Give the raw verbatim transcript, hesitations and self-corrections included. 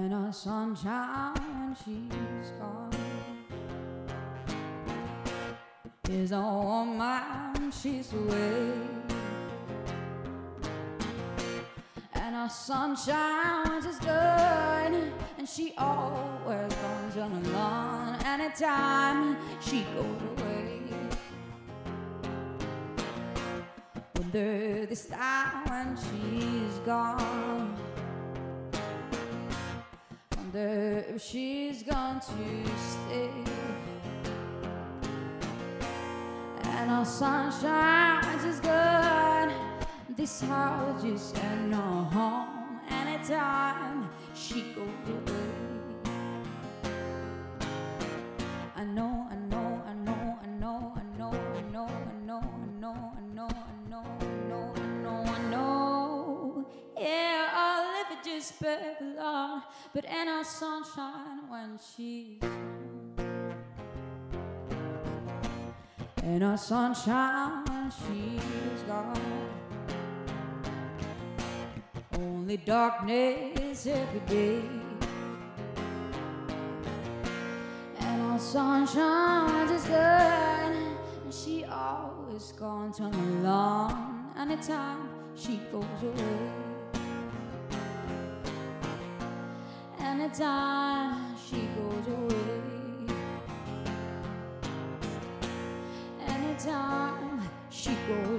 and our sunshine when she's gone is a woman, she's away. And our sunshine when she's good, and she always comes on along anytime she goes away. Wonder this time when she's gone, wonder if she's going to stay. And our sunshine is good, this house just ain't no home anytime she goes away. I know, I know, I know, I know, I know, I know, I know, I know, I know, I know, I know, I know, I know. Yeah, I'll live it just perfect long, but in our sunshine when she's gone, in our sunshine when she's gone, only darkness every day. And our sunshine is good, and she always gone to along anytime she goes away. Anytime she goes away. Anytime she goes